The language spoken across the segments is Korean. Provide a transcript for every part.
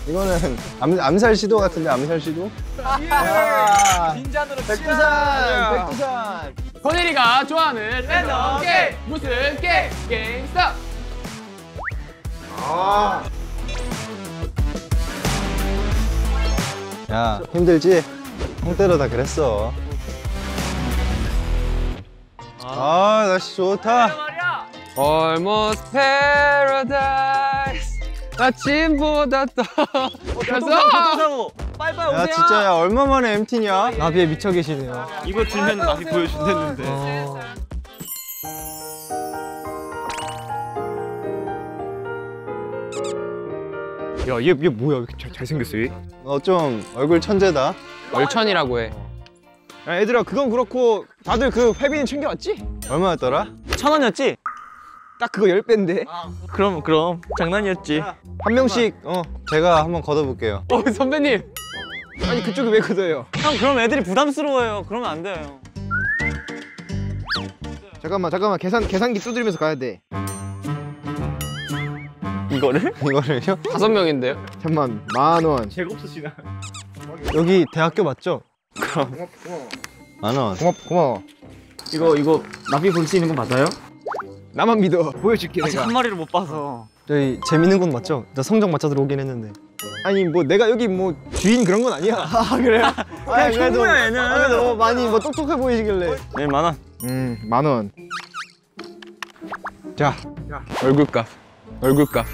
이거는 암살 시도 같은데, 암살 시도? 빈잔으로 백두산! 권혜리가 좋아하는 랜덤 게임! 무슨 게임? 게임 스탑! 야, 힘들지? 형 때로 다 그랬어. 날씨 좋다. Almost paradise. 아침보다 더. 교통사고 빨리빨리 오세요. 야, 진짜 야, 얼마 만에 MT냐? 나비에 미쳐 계시네요. 이거 들면 나비 보여준다는데. 야, 얘 뭐야? 왜 이렇게 잘생겼어, 얘? 너 좀 얼굴 천재다. 얼천이라고 해. 야, 얘들아, 그건 그렇고 다들 그 회비는 챙겨왔지? 얼마였더라? 1,000원이었지? 딱 그거 10배인데. 그럼 장난이었지. 한 명씩, 제가 한번 걷어볼게요. 선배님. 아니, 그쪽이 왜 걷어요? 형 그럼 애들이 부담스러워요. 그러면 안 돼요. 잠깐만, 계산기 두드리면서 가야 돼. 이거를? 이거를요? 5명인데요? 잠깐만, 10,000원. 제곱수시나. 여기 대학교 맞죠? 만원. 고마워. 이거 나비 볼 수 있는 건 맞아요? 나만 믿어. 보여줄게, 아직 내가. 한 마리를 못 봐서. 저희 재밌는 곳 맞죠? 나 성적 맞춰 들어오긴 했는데. 아니, 뭐 내가 여기 뭐 주인 그런 건 아니야. 아, 그래요? 그냥 총무야, 얘는. 그래도 많이 뭐 똑똑해 보이시길래. 네, 10,000원. 10,000원. 자, 얼굴값. 얼굴값.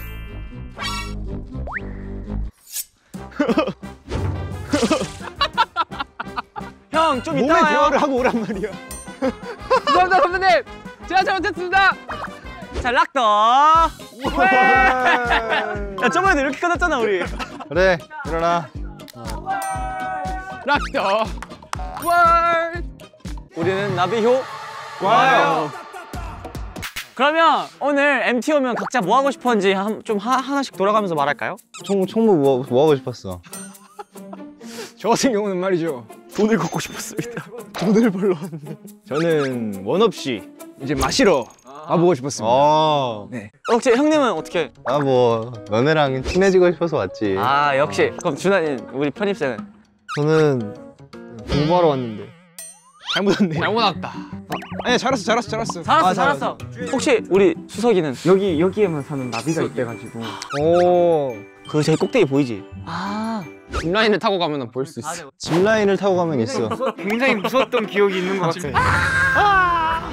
형, 좀 몸에 이따 와요. 대화를 하고 오란 말이야. 감사합니다, 선배님. 제가 잘못했습니다. 자, 락더. 야, 저번에도 이렇게 끝났잖아, 우리. 그래, 일어나. 락더. 월. 우리는 나비효. 와요. 그러면 오늘 MT 오면 각자 뭐 하고 싶었는지 하나씩 돌아가면서 말할까요? 총무 뭐 하고 싶었어? 저 같은 경우는 말이죠. 돈을 걷고 싶었습니다. 돈을 벌러 왔는데. 저는 원 없이 이제 마시러 와보고 싶었습니다. 네. 혹시 형님은 어떻게? 나 뭐 너네랑 친해지고 싶어서 왔지. 아, 역시. 그럼 준하님, 우리 편입생은? 저는 공부하러 왔는데. 잘못 왔네. 잘못 왔다. 아니야, 잘했어. 잘했어. 혹시 우리 수석이는? 여기에만 사는 나비가 있대가지고. 오. 그 제일 꼭대기 보이지? 아. 짚라인을 타고 가면 볼 수 있어. 짚라인을 타고 가면 있어. 굉장히 무서웠던 기억이 있는 것 같아.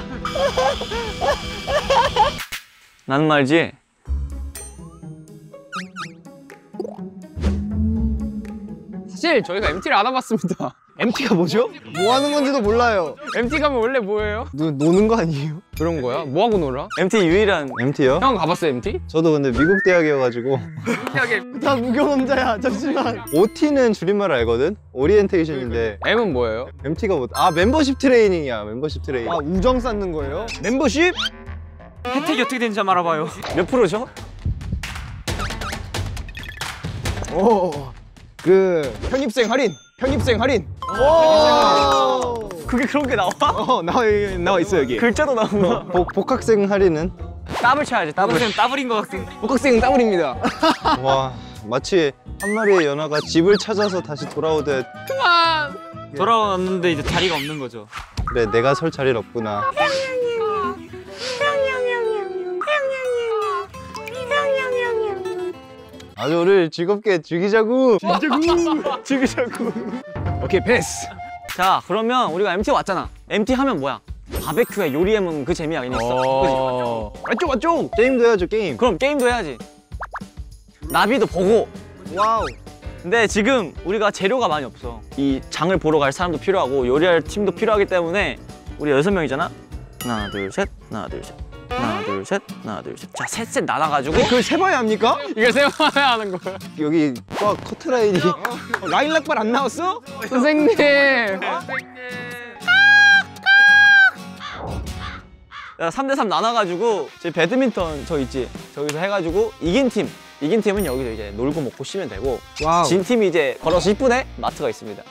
나는 말이지. 사실 저희가 MT를 안 와봤습니다. MT가 뭐죠? 뭐 하는 건지도 몰라요. MT 가면 원래 뭐예요? 노는 거 아니에요? 그런 거야? 뭐 하고 놀아? MT 유일한. MT요? 형 가봤어요, MT? 저도 근데 미국 대학이어가지고 다 무경험자야. 잠시만. OT는 줄임말 알거든? 오리엔테이션인데 M은 뭐예요? MT가 뭐? 아, 멤버십 트레이닝이야. 멤버십 트레이닝. 아, 우정 쌓는 거예요? 멤버십? 혜택이 어떻게 되는지 한번 알아봐요. 몇 프로죠? 그 편입생 할인. 그게 그런 게 나와? 나와 있어 여기. 글자도 나오나? 복학생 할인은? 더블 쳐야지, 더블. 더블인 것 같은. 복학생은 더블입니다. 와, 마치 한 마리의 연화가 집을 찾아서 다시 돌아오듯. 그만! 돌아왔는데 이제 자리가 없는 거죠. 그래, 내가 설 자리는 없구나. 아주 우리를 즐겁게 즐기자구. 즐기자고. 오케이, 패스. 자, 그러면 우리가 MT 왔잖아. MT 하면 뭐야? 바베큐에 요리해먹는 그 재미 아니겠어? 그치? 맞죠? 게임도 해야죠, 게임. 그럼 게임도 해야지. 나비도 보고. 와우. 근데 지금 우리가 재료가 많이 없어. 이 장을 보러 갈 사람도 필요하고 요리할 팀도 필요하기 때문에 우리 6명이잖아? 하나, 둘, 셋. 하나, 둘, 셋. 하나, 둘, 셋. 하나, 둘, 셋. 자, 셋 나눠가지고. 그걸 세봐야 합니까? 이걸 세워야 하는 거야. 여기 꽉 커트라인이. 라인락발 안 나왔어? 선생님! 야, 3대3 나눠가지고 저희 배드민턴 저 있지? 저기서 해가지고 이긴 팀은 여기서 이제 놀고 먹고 쉬면 되고 와우. 진 팀이 이제 걸어서 10분에 마트가 있습니다.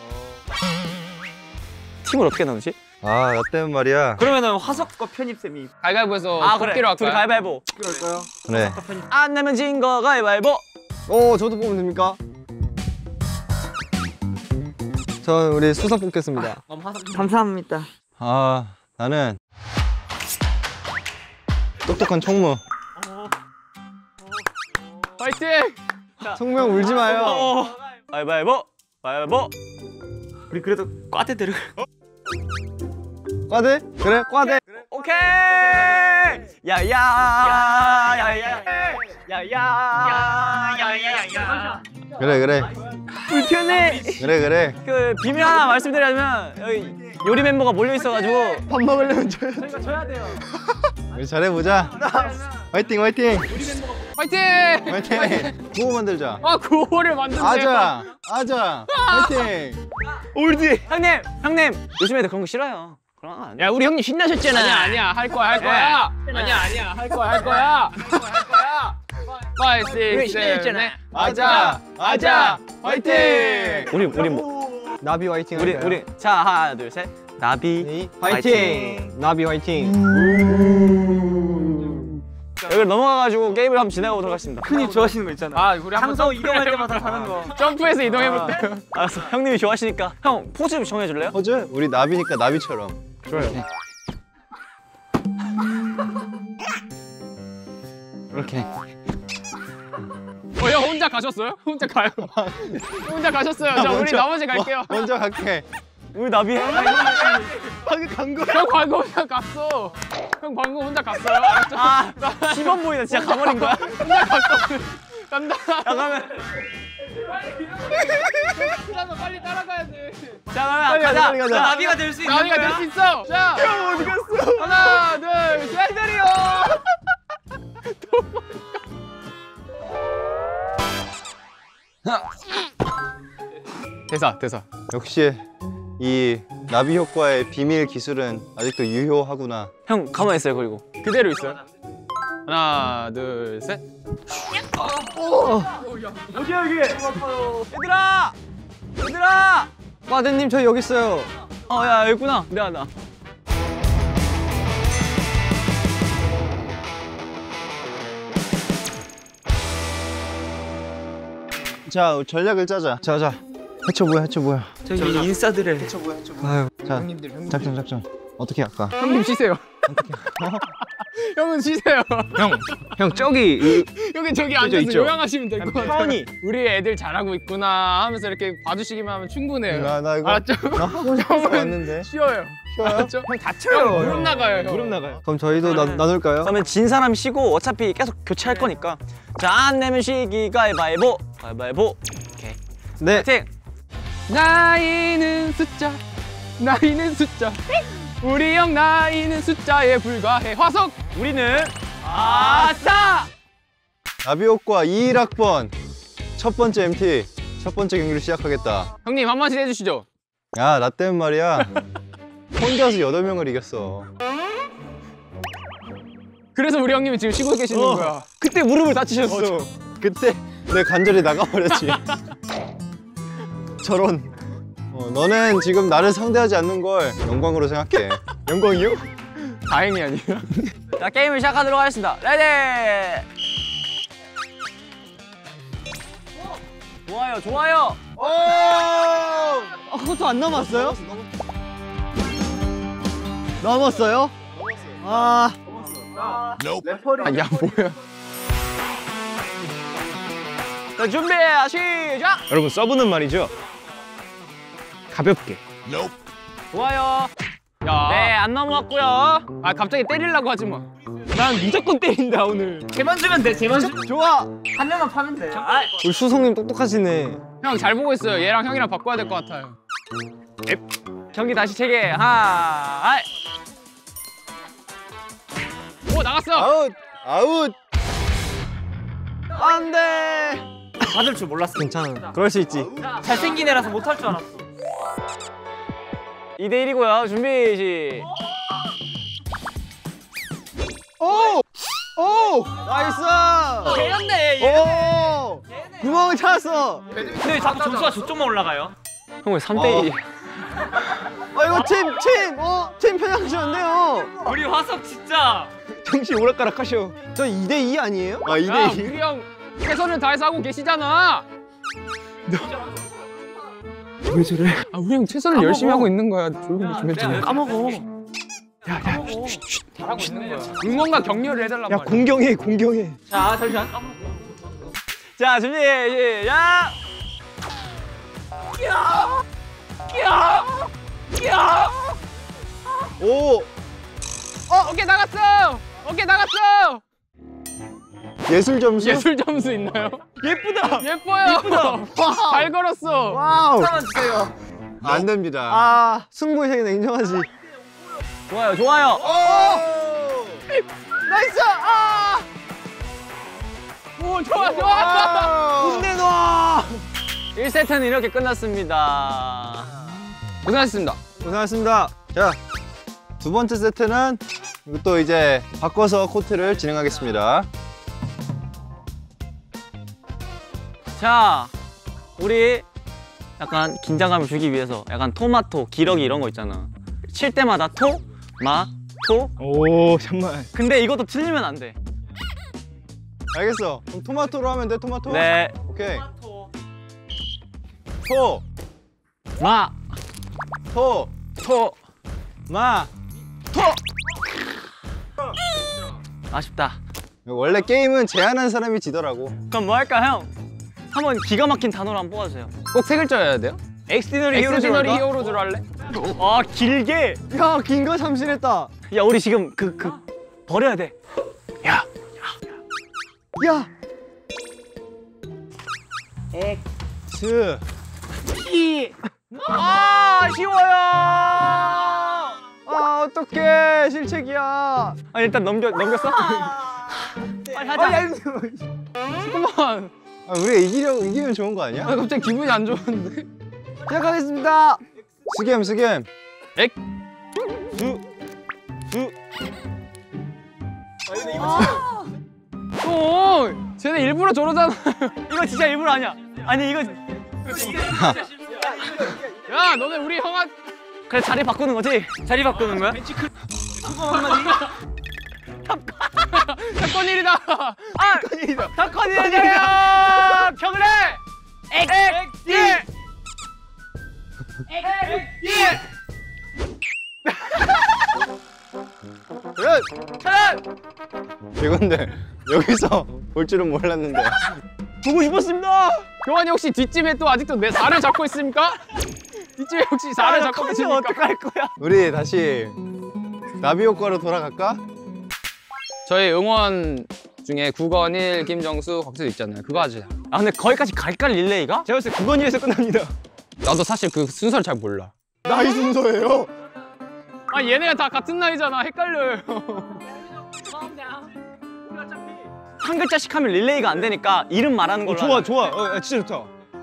팀을 어떻게 나누지? 아, 나 때문 말이야. 그러면은 화석과 편입쌤이 가위바위보에서 그래. 뽑기로 둘이 할까요? 가위바위보. 그래. 안 내면 진 거 가위바위보. 저도 뽑으면 됩니까? 전 우리 수사 뽑겠습니다. 감사합니다. 아, 나는 똑똑한 총무. 파이팅! 성명 울지 마요. 가위바위보. 가위바위보. 우리 그래도 과대 들어. 과대? 그래, 과대. 오케이. 야야야야야야야야야야. 그래. 불편해. 그래. 그 비밀 하나 말씀드리자면 여기 요리 멤버가 몰려 있어가지고 밥 먹으려면 줘야 저희가 줘야 돼요. 우리 잘해보자. 화이팅. 파이팅! 화이팅. 구호 만들자. 아 구호를 만든대. 아자. 화이팅. 올디. 형님 요즘 애들 그런 거 싫어요. 그런 거 아니야. 야, 우리 형님 신나셨잖아. 아니야 할 거야. 아니야 할 거야. 5, 6, 7, 8 아자. 화이팅. 우리 뭐 나비 화이팅. 우리 자 하나 둘 셋. 나비 화이팅. 나비 화이팅. 여기를 넘어가가지고 게임을 한번 진행해 보도록 하겠습니다. 흔히 좋아하시는 거 있잖아. 아 우리 한번 장소 이동할 때마다 하는 거. 점프해서 이동해볼게요. 알았어. 형님이 좋아하시니까 형 포즈 좀 정해줄래요? 호주? 우리 나비니까 나비처럼. 좋아요. 이렇게. 형 혼자 가셨어요? 혼자 가요. 혼자 가셨어요. 자 우리 나머지 갈게요. 먼저 갈게. 우리 나비. 형 방금 혼자 갔어. 형 방금 혼자 갔어요. 알았죠? 아 10원 보이네. 진짜 가버린 거야? 혼자 갔어. 간다. 잠깐만. 빨리 따라가야 돼. 자 그러면 가자. 빨리 가자. 자, 나비가 될 수 있는 나비가 될 거야? 수 있어. 자. 형 어디 갔어? 하나, 둘, 셋. 기다려. 대사. 역시 이 나비 효과의 비밀 기술은 아직도 유효하구나. 형 가만히 있어요. 그리고 그대로 있어요. 하나, 둘, 셋. 얘들아. 과대님 저 여기 있어요. 야 여기 있구나. 미안하다. 자, 전략을 짜자. 자. 해쳐 보여. 저기 인싸들의 아유, 자, 작전. 어떻게 할까? 형님 쉬세요. 형은 쉬세요. 형 저기 형이 저기 앉아서 있죠? 요양하시면 될 것 같아요. 편히. 우리 애들 잘하고 있구나 하면서 이렇게 봐주시기만 하면 충분해요. 나 이거 알았죠? 나 하고 싶어서 왔는데. 쉬어요. 알았죠? 형 다쳐요. 무릎 나가요. 형. 무릎 나가요. 그럼 저희도 나눌까요? 그러면 진 사람 쉬고 어차피 계속 교체할 거니까. 자 안 내면 쉬기 가위바위보. 오케이. 네. 파이팅. 나이는 숫자. 우리 형 나이는 숫자에 불과해. 화석. 우리는 아싸. 나비 효과 21학번 첫 번째 MT 첫 번째 경기를 시작하겠다. 형님 한 번씩 해주시죠. 야, 나 때문 말이야. 혼자서 8명을 이겼어. 그래서 우리 형님이 지금 쉬고 계시는 거야. 그때 무릎을 다치셨어. 그때 내 관절이 나가버렸지. 저런. 너는 지금 나를 상대하지 않는 걸 영광으로 생각해. 영광이요? 다행이 아니야. 자 게임을 시작하도록 하겠습니다. 레디. 좋아요. 그것도 안 남았어요? 남았어요? 아, 야 뭐야? 자 준비 시작. 여러분 서브는 말이죠. 가볍게. 좋아요. 야. 네 안 넘어갔고요. 아 갑자기 때리려고 하지 마. 난 무조건 때린다 오늘. 쟤만 주면 돼. 좋아. 한 명만 파면 돼. 우리 수성님 똑똑하시네. 형 잘 보고 있어요. 얘랑 형이랑 바꿔야 될 것 같아요. 경기 다시 체계. 하나. 오 나갔어. 아웃. 안 돼. 받을 줄 몰랐어. 괜찮아. 그럴 수 있지. 잘생긴 애라서 못할 줄 알았어. 2대 1이고요. 준비 시. 오! 나이스! 개였네. 오! 구멍을 찾았어. 근데 자꾸 점수가 저쪽만 올라가요. 형 왜 3대 2? 이거 팀 편향하시면 안 돼요. 우리 화석 진짜. 정신 오락가락하셔. 저 2대2 아니에요? 아, 야 2대2. 우리 형 최선을 다해서 하고 계시잖아. 왜 저래? 아 우리 형 최선을 열심히 하고 있는 거야. 조용히 좀 해줘. 까먹어. 잘하고 있는 거야. 응원과 격려를 해달란 야 말이야. 공경해 공경해. 자, 잠시만. 자, 준비, 시작! 오 오케이 나갔어. 오케이 나갔어. 예술 점수. 예술 점수 있나요? 예쁘다! 예뻐요. 예쁘다. 잘 걸었어. 와우. 하나만 주세요. 안 됩니다. 아 승부의 세계는 인정하지. 좋아요, 좋아요. 나이스. 아. 오 좋아 좋아. 혼내놔! 1세트는 이렇게 끝났습니다. 고생하셨습니다. 고생하셨습니다. 자, 두 번째 세트는 또 이제 바꿔서 코트를 진행하겠습니다. 자, 우리 약간 긴장감을 주기 위해서 약간 토마토, 기러기 이런 거 있잖아. 칠 때마다 토, 마, 토. 오 정말. 근데 이것도 틀리면 안 돼. 알겠어. 그럼 토마토로 하면 돼, 토마토? 네. 오케이. 토, 마, 토, 토. 마. 아쉽다. 원래 게임은 제안한 사람이 지더라고. 그럼 뭐 할까, 형? 한번 기가 막힌 단어로 한번 뽑아주세요. 꼭 세 글자여야 돼요? 엑스디너리 엑스디너리 히어로즈로 히어로즈로 할래? 아, 길게. 야 긴 거 참신했다. 야, 우리 지금 버려야 돼. 야, 야. 스. 아, 쉬워요. 아 어떡해 실책이야. 아, 일단 넘겼어? 빨리 하자. 잠깐만. 아, 우리가 이기면 좋은 거 아니야? 나 갑자기 기분이 안 좋은데. 시작하겠습니다. 스겜. 엑. 또 쟤네 일부러 저러잖아. 이거 진짜 일부러 아니야. 아니, 이거 야 너네 우리 형한 그래, 자리 바꾸는 거지? 자리 바꾸는 거야? 사건 일이다. 아! 사건이야! 병을 해! 이건데 여기서 볼 줄은 몰랐는데. 보고 싶었습니다! 교환이 혹시 뒷집에 또 아직도 내 살을 잡고 있습니까? 뒷집에 혹시 살을 잡고 컨셉 있습니까? 어떡할 거야? 우리 다시 나비 효과로 돌아갈까? 저희 응원 중에 구건일, 김정수, 곽수도 있잖아요. 그거 하지. 아, 근데 거기까지 갈까, 릴레이가? 제가 봤을 때 9건일에서 끝납니다. 나도 사실 그 순서를 잘 몰라. 나이 순서예요. 아 얘네가 다 같은 나이잖아. 헷갈려요. 한 글자씩 하면 릴레이가 안 되니까 이름 말하는 걸로 좋아 하자. 좋아. 진짜 좋다.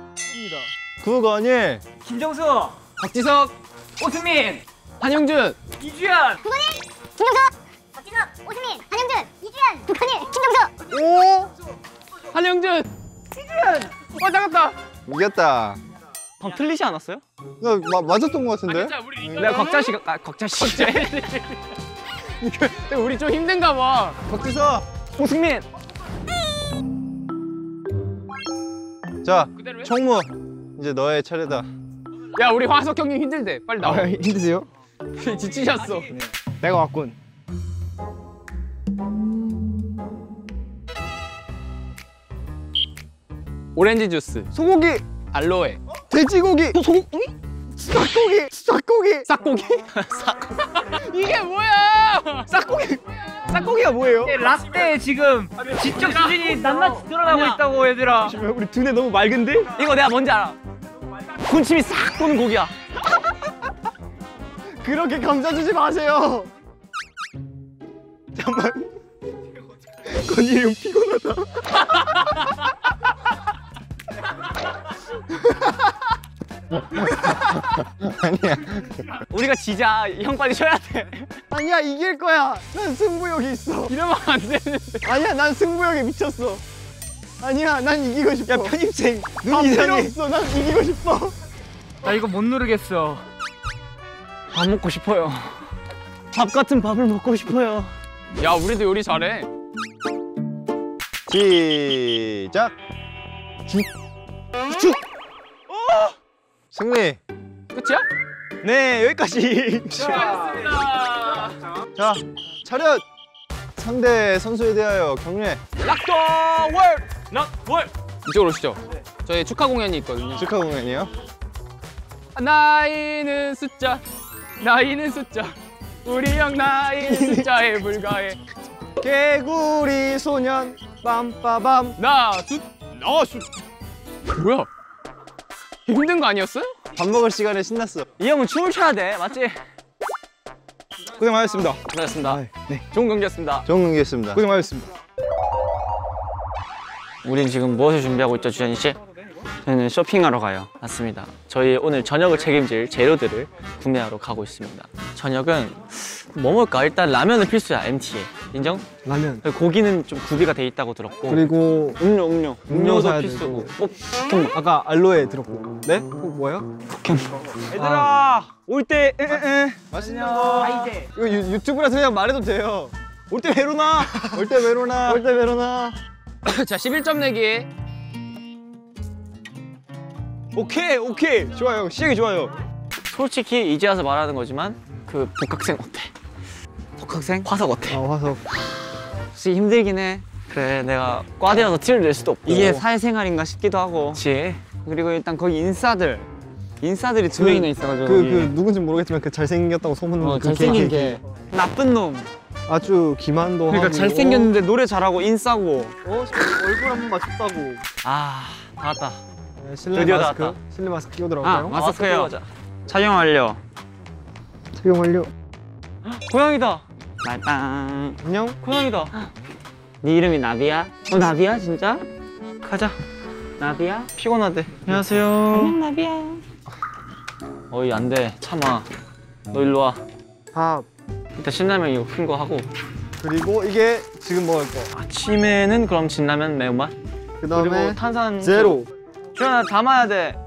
구건일. 김정수, 박지석, 오승민, 한영준. 이주연. 김정수, 박진석, 오승민, 한영준, 이주연, 북한일, 김정수. 오! 한영준. 이주연. 나갔다. 이겼다. 방금 틀리지 않았어요? 나 맞았던 것 같은데? 우리 내가 곽자씨. 우리 좀 힘든가 봐. 박지서. 오승민! 자, 그대로 해? 총무. 이제 너의 차례다. 야 우리 화석 형님 힘들대. 빨리 나와. 아 힘드세요? 지치셨어. 내가 왔군. 오렌지 주스, 소고기, 알로에, 돼지고기, 소고기, 싹고기. 싹고기. 이게 뭐야? 싹고기가 뭐예요? 라떼 지금 지적 수준이 낱낱이 드러나고 아니야. 있다고 얘들아. 우리 두뇌 너무 맑은데? 이거 내가 뭔지 알아. 군침이 싹 도는 곡이야. 그렇게 감싸주지 마세요. 잠깐만. 건일이 형 피곤하다. 아니야. 우리가 지자. 형 빨리 쉬어야 돼. 아니야 이길 거야. 난 승부욕이 있어. 이러면 안 되는데. 아니야 난 승부욕에 미쳤어. 아니야 난 이기고 싶어. 야 편집생 눈 이상해. 없어. 난 이기고 싶어. 나 이거 못 누르겠어. 밥 먹고 싶어요. 밥 같은 밥을 먹고 싶어요. 야 우리도 요리 잘해. 시작. 승리. 끝이야? 네, 여기까지. 수고하셨습니다. 자, 차렷. 상대 선수에 대하여 격려. 락월. 이쪽으로 오시죠. 저희 축하 공연이 있거든요. 축하 공연이요. 나이는 숫자, 나이는 숫자. 우리 형 나이는 숫자에 불과해. 개구리 소년 빰빠밤. 나숫. 뭐야? 힘든 거 아니었어요? 밥 먹을 시간에 신났어. 이 형은 춤을 춰야 돼, 맞지? 고생 많으셨습니다. 고생하셨습니다. 네, 좋은 경기였습니다. 좋은 경기였습니다. 고생 많으셨습니다. 우린 지금 무엇을 준비하고 있죠, 주현이 씨? 저희는 쇼핑하러 가요. 맞습니다. 저희 오늘 저녁을 책임질 재료들을 구매하러 가고 있습니다. 저녁은 뭐 먹을까? 일단 라면은 필수야, MT에. 인정? 라면. 고기는 좀 구비가 돼 있다고 들었고. 그리고 음료도 음료 사야 필수고. 되고. 아까 알로에 들었고. 네? 뭐예요? 얘들아, 올 때. 맛있는 거. 이거 유튜브라서 그냥 말해도 돼요. 올 때 메로나. 올 때 메로나. 올 때 메로나. 자, 11점 내기. 오케이. 좋아요. 시작이 좋아요. 솔직히 이제 와서 말하는 거지만 그 복학생 어때? 복학생? 화석 어때? 화석. 솔직히 힘들긴 해. 그래, 내가 과대여서 티를 낼 수도 없고. 이게 사회생활인가 싶기도 하고. 그렇지. 그리고 일단 거기 인싸들이 2명이나 있어가지고. 그 누군지 모르겠지만 그 잘생겼다고 소문난 그 잘생긴 걔. 게 나쁜 놈. 아주 기만도 그러니까 하고. 잘생겼는데 노래 잘하고 인싸고. 얼굴 한번 맞췄다고. 아, 다 왔다. 네, 실내 드디어 마스크. 나왔다. 실내 마스크 끼고 들어갈까요? 마스크요. 가자. 착용 완료. 착용 완료. 고양이다. 말빵. 안녕. 고양이다. 네 이름이 나비야? 나비야 진짜? 가자. 나비야? 피곤하대. 안녕하세요. 안녕 나비야. 어이, 안 돼. 참아. 너 일로 와. 밥. 일단 신라면 이거 큰 거 하고. 그리고 이게 지금 먹을 거. 아침에는 그럼 진라면 매운맛. 그다음에 그리고 탄산. 제로. 주현아, 담아야 돼.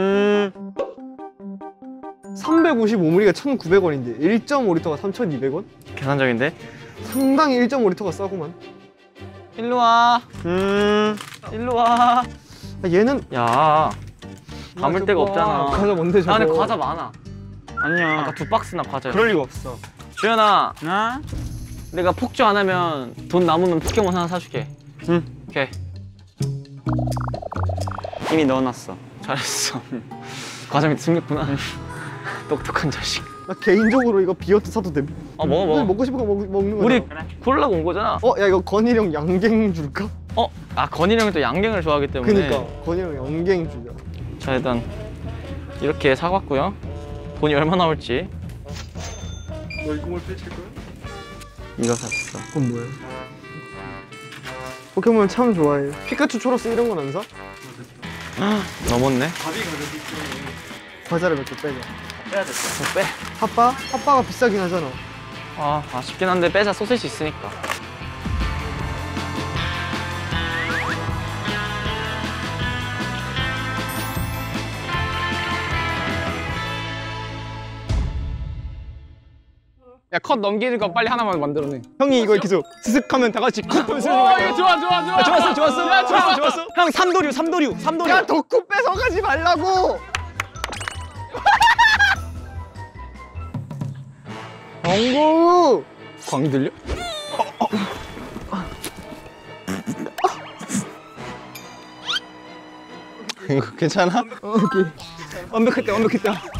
355ml가 1,900원인데 1.5리터가 3,200원? 계산적인데. 상당히 1.5리터가 싸구만. 일로 와. 일로 와. 얘는 야, 담을 데가 없잖아. 과자 뭔데 저거? 나 근데 과자 많아. 안녕. 아까 2박스나 과자. 그럴 리가 없어. 주현아, 나? 내가 폭주 안 하면 돈 남으면 포켓몬 하나 사줄게. 응. 오케이. 이미 넣어놨어. 잘했어. 과자 밑에 숨겼구나. 똑똑한 자식. 나 개인적으로 이거 비어트 사도 돼. 먹어. 오늘 먹고 싶은 거 먹는 거야. 우리 콜라고 온 거잖아. 야 이거 건일형 양갱 줄까? 건일이 형이 또 양갱을 좋아하기 때문에. 그니까 건일형 양갱 주자. 자, 일단 이렇게 사봤고요. 돈이 얼마 나올지. 너 이걸 펼칠 거야? 이거 샀어. 그건 뭐야? 포켓몬 참 좋아해. 피카츄, 초록스 이런 건 안 사? 넘었네. 과자를 몇 개 빼자. 빼야 됐어. 빼. 핫바가 비싸긴 하잖아. 아쉽긴 한데 빼자. 소세지 있으니까. 야, 컷 넘기는 거 빨리 하나만 만들어내. 형이 이거 이렇게 스슥하면 다 같이 컷 하면서 이거 좋아. 좋았어. 야, 좋아. 형, 삼도류. 야 덕후 뺏어가지 말라고. 광고. 광 들려? 이거 괜찮아? 완벽했다.